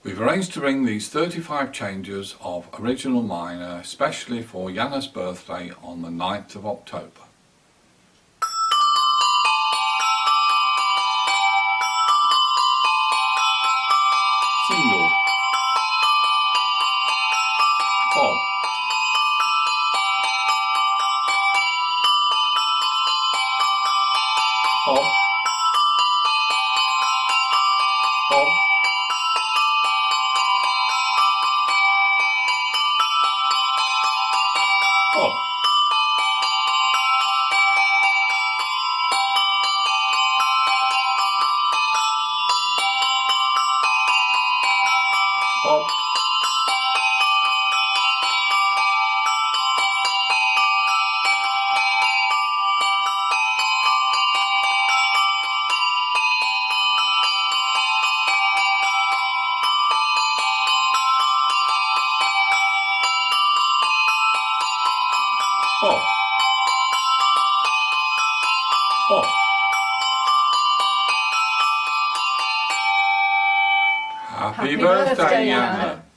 We've arranged to ring these 35 changes of original minor especially for Jana's birthday on the 9th of October. Single, odd, odd, odd, odd, odd, odd, odd. Happy birthday, Jana.